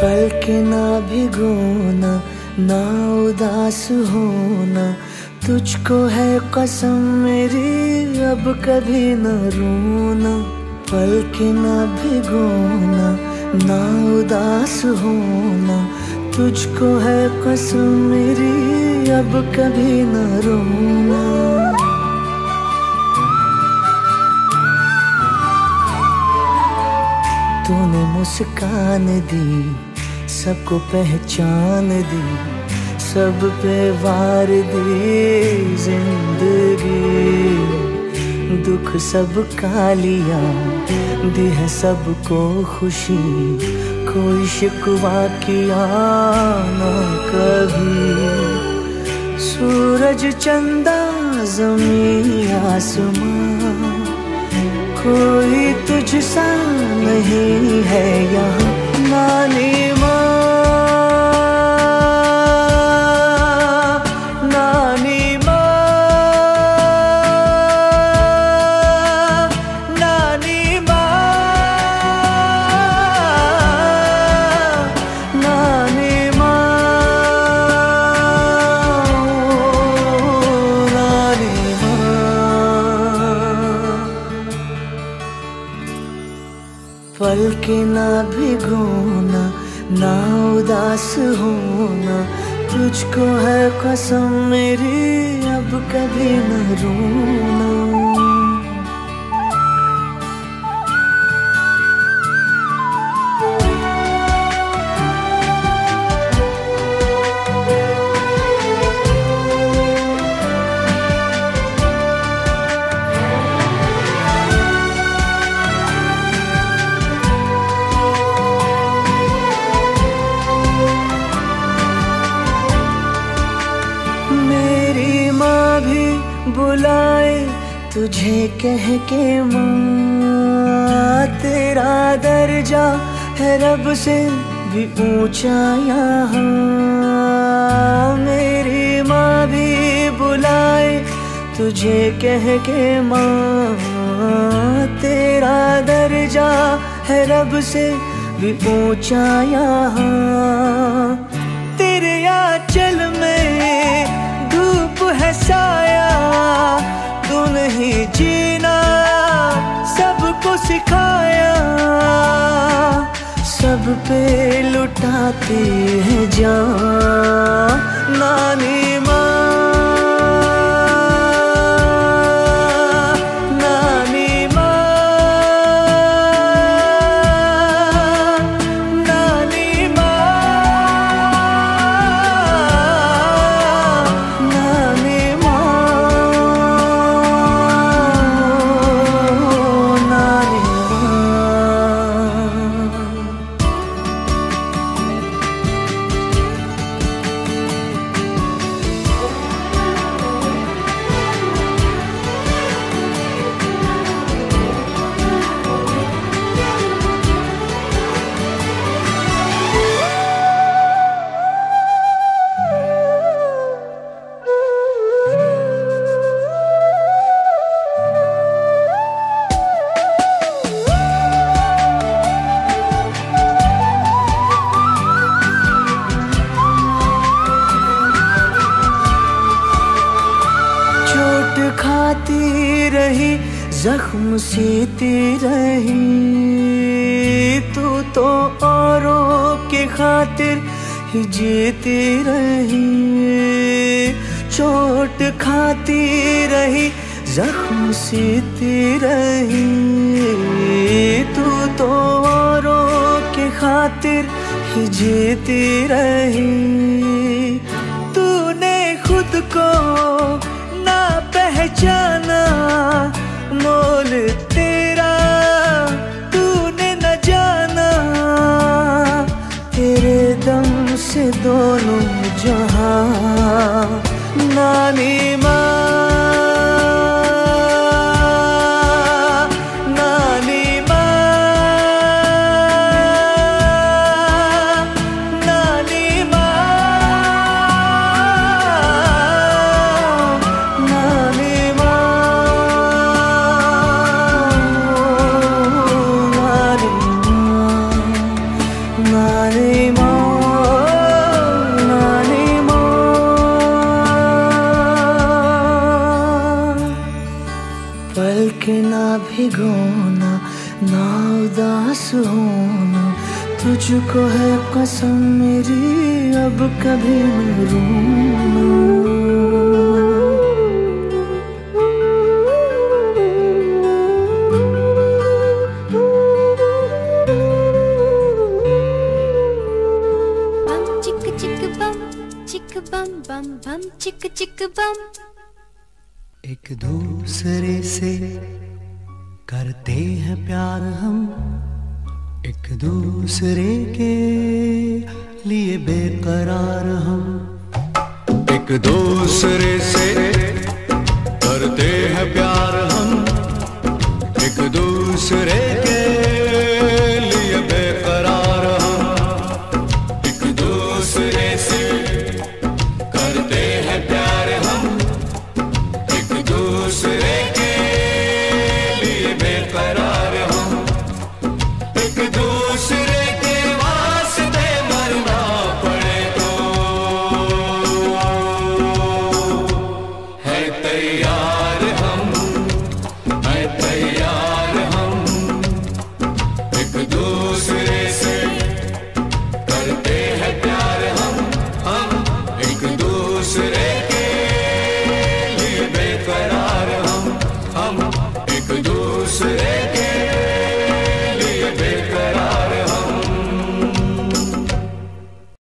पल के ना भिगोना, ना उदास होना, तुझको है कसम मेरी अब कभी न रोना। पल के ना भिगोना, ना उदास होना, तुझको है कसम मेरी अब कभी न रोना। तूने मुस्कान दी, सबको पहचान दी, सब पे वार दी जिंदगी। दुख सब का लिया, दी है सबको खुशी, कोई शिकवा किया ना कभी। सूरज चंदा ज़मीं आसमां, कोई तुझसा नहीं है यहाँ। नानी माँ, नानी माँ, नानी माँ, नानी माँ, नानी माँ। पल के ना भिगोना, ना उदास होना, तुझको है कसम मेरी अब कभी न रोना। मेरी माँ भी बुलाए तुझे कह के माँ, तेरा दर्जा है रब से भी ऊंचा यहाँ। मेरी माँ भी बुलाए तुझे कह के माँ, तेरा दर्जा है रब से भी ऊंचा यहाँ। तेरे आंचल में धूप है साया, तूने ही जीना सबको सिखाया। सब पे लुटाती है जान नानी माँ, नानी माँ, नानी माँ, नानी माँ, नानी माँ। खाती रही जख्म सीती रही, तू तो औरों के खातिर ही जीती रही। चोट खाती रही जख्म सीती रही, तू तो औरों के खातिर ही जीती रही। तूने खुद को ना पहचाना, मोल तेरा तूने न जाना। तेरे दम से दोनों जहां नानी माँ, नानी माँ, नानी माँ, नानी माँ। पलके ना भिगोना, ना उदास होना, तुझको है कसम मेरी अब कभी न रोना। चिक बम बम बम चिक चिक बम। एक दूसरे से करते हैं प्यार हम, एक दूसरे के लिए बेकरार हम। एक दूसरे से करते हैं प्यार हम, एक दूसरे के लिए बेकरार हम। एक दूसरे से करते हैं प्यार हम, एक दूसरे के लिए बेकरार हम। एक दूसरे के वास्ते मरना पड़े तो है तैयार हम, है तैयार हम। एक दूसरे से करते हैं प्यार हम एक दूसरे के लिए बेकरार हम एक दूसरे